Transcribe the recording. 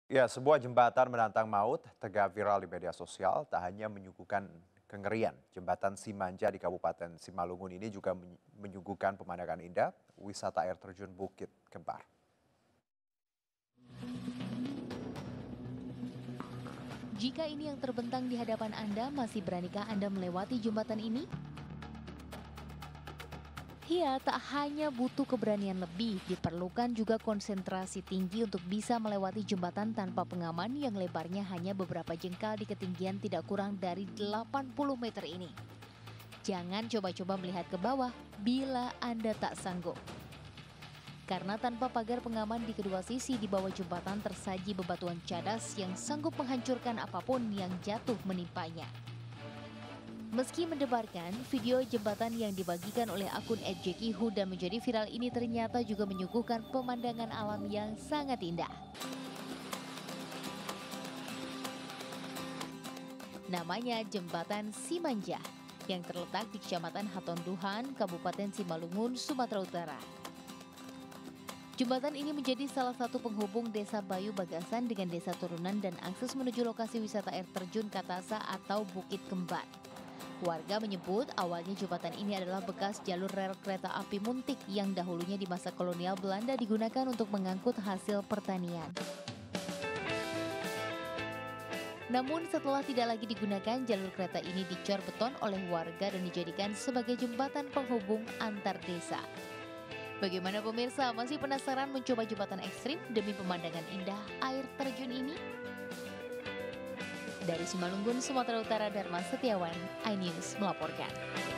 Ya, sebuah jembatan menantang maut tegak viral di media sosial, tak hanya menyuguhkan kengerian. Jembatan Simanja di Kabupaten Simalungun ini juga menyuguhkan pemandangan indah, wisata air terjun Bukit Kembar. Jika ini yang terbentang di hadapan Anda, masih beranikah Anda melewati jembatan ini? Ya, tak hanya butuh keberanian lebih, diperlukan juga konsentrasi tinggi untuk bisa melewati jembatan tanpa pengaman yang lebarnya hanya beberapa jengkal di ketinggian tidak kurang dari 80 meter ini. Jangan coba-coba melihat ke bawah bila Anda tak sanggup. Karena tanpa pagar pengaman di kedua sisi di bawah jembatan tersaji bebatuan cadas yang sanggup menghancurkan apapun yang jatuh menimpanya. Meski mendebarkan, video jembatan yang dibagikan oleh akun @jekihu dan menjadi viral ini ternyata juga menyuguhkan pemandangan alam yang sangat indah. Namanya Jembatan Simanja, yang terletak di Kecamatan Hatonduhan, Kabupaten Simalungun, Sumatera Utara. Jembatan ini menjadi salah satu penghubung Desa Bayu Bagasan dengan Desa Turunan dan akses menuju lokasi wisata air terjun Katasa atau Bukit Kembar. Warga menyebut awalnya jembatan ini adalah bekas jalur rel kereta api Muntik yang dahulunya di masa kolonial Belanda digunakan untuk mengangkut hasil pertanian. Namun setelah tidak lagi digunakan, jalur kereta ini dicor beton oleh warga dan dijadikan sebagai jembatan penghubung antar desa. Bagaimana pemirsa, masih penasaran mencoba jembatan ekstrim demi pemandangan indah air terjun ini? Dari Simalungun, Sumatera Utara, Dharma Setiawan, iNews melaporkan.